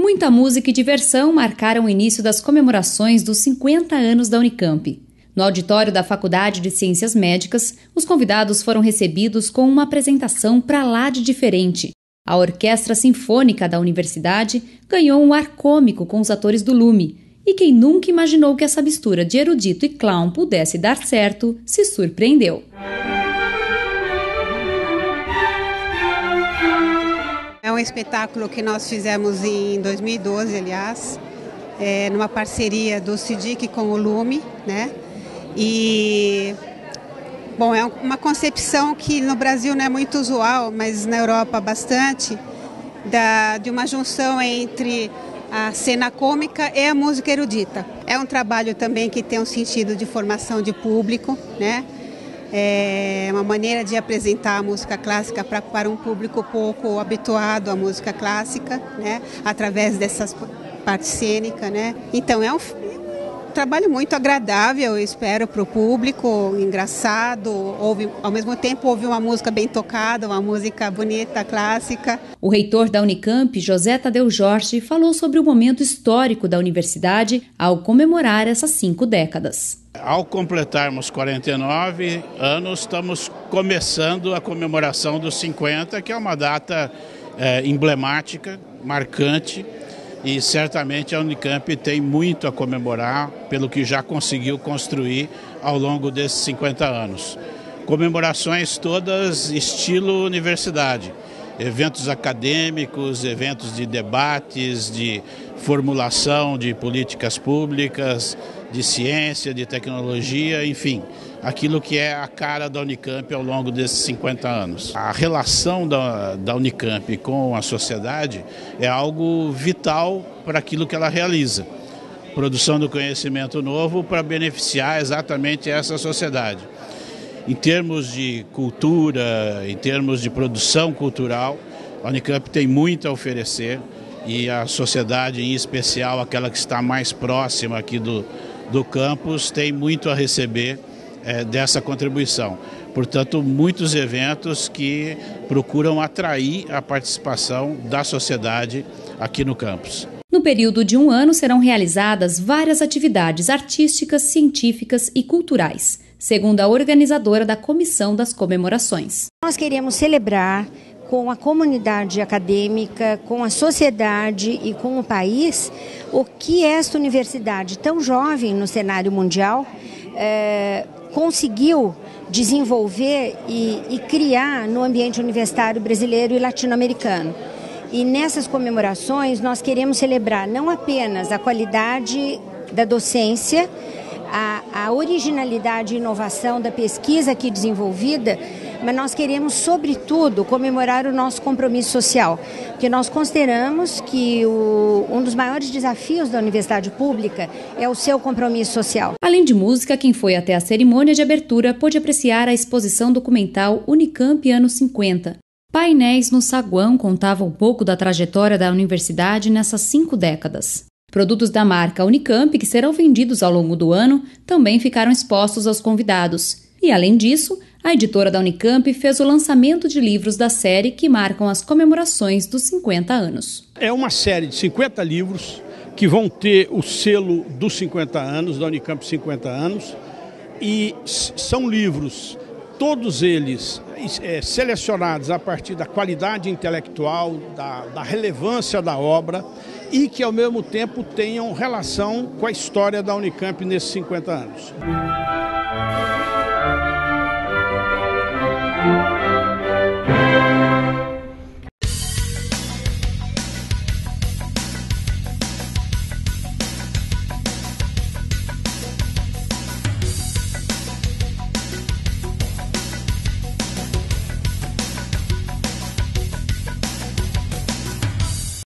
Muita música e diversão marcaram o início das comemorações dos 50 anos da Unicamp. No auditório da Faculdade de Ciências Médicas, os convidados foram recebidos com uma apresentação pra lá de diferente. A Orquestra Sinfônica da Universidade ganhou um ar cômico com os atores do Lume. E quem nunca imaginou que essa mistura de erudito e clown pudesse dar certo, se surpreendeu. É um espetáculo que nós fizemos em 2012, aliás, numa parceria do CIDIC com o Lume, né? E, bom, é uma concepção que no Brasil não é muito usual, mas na Europa bastante, de uma junção entre a cena cômica e a música erudita. É um trabalho também que tem um sentido de formação de público, né? É uma maneira de apresentar a música clássica para um público pouco habituado à música clássica, né? Através dessas partes cênicas, né? Então é um trabalho muito agradável, eu espero, para o público, engraçado, ao mesmo tempo ouve uma música bem tocada, uma música bonita, clássica. O reitor da Unicamp, José Tadeu Jorge, falou sobre o momento histórico da universidade ao comemorar essas 5 décadas. Ao completarmos 49 anos, estamos começando a comemoração dos 50, que é uma data emblemática, marcante, e certamente a Unicamp tem muito a comemorar pelo que já conseguiu construir ao longo desses 50 anos. Comemorações todas estilo universidade, eventos acadêmicos, eventos de debates, de formulação de políticas públicas, de ciência, de tecnologia, enfim, aquilo que é a cara da Unicamp ao longo desses 50 anos. A relação da Unicamp com a sociedade é algo vital para aquilo que ela realiza. Produção do conhecimento novo para beneficiar exatamente essa sociedade. Em termos de cultura, em termos de produção cultural, a Unicamp tem muito a oferecer e a sociedade, em especial aquela que está mais próxima aqui do campus, tem muito a receber dessa contribuição. Portanto, muitos eventos que procuram atrair a participação da sociedade aqui no campus. No período de 1 ano serão realizadas várias atividades artísticas, científicas e culturais, segundo a organizadora da comissão das comemorações. Nós queremos celebrar com a comunidade acadêmica, com a sociedade e com o país, o que esta universidade tão jovem no cenário mundial conseguiu desenvolver e criar no ambiente universitário brasileiro e latino-americano. E nessas comemorações nós queremos celebrar não apenas a qualidade da docência, a originalidade e inovação da pesquisa aqui desenvolvida, mas nós queremos, sobretudo, comemorar o nosso compromisso social, porque nós consideramos que um dos maiores desafios da universidade pública é o seu compromisso social. Além de música, quem foi até a cerimônia de abertura pôde apreciar a exposição documental Unicamp Anos 50. Painéis no saguão contavam um pouco da trajetória da universidade nessas 5 décadas. Produtos da marca Unicamp, que serão vendidos ao longo do ano, também ficaram expostos aos convidados. E, além disso, a editora da Unicamp fez o lançamento de livros da série que marcam as comemorações dos 50 anos. É uma série de 50 livros que vão ter o selo dos 50 anos, da Unicamp 50 anos, e são livros, todos eles selecionados a partir da qualidade intelectual, da relevância da obra e que, ao mesmo tempo, tenham relação com a história da Unicamp nesses 50 anos.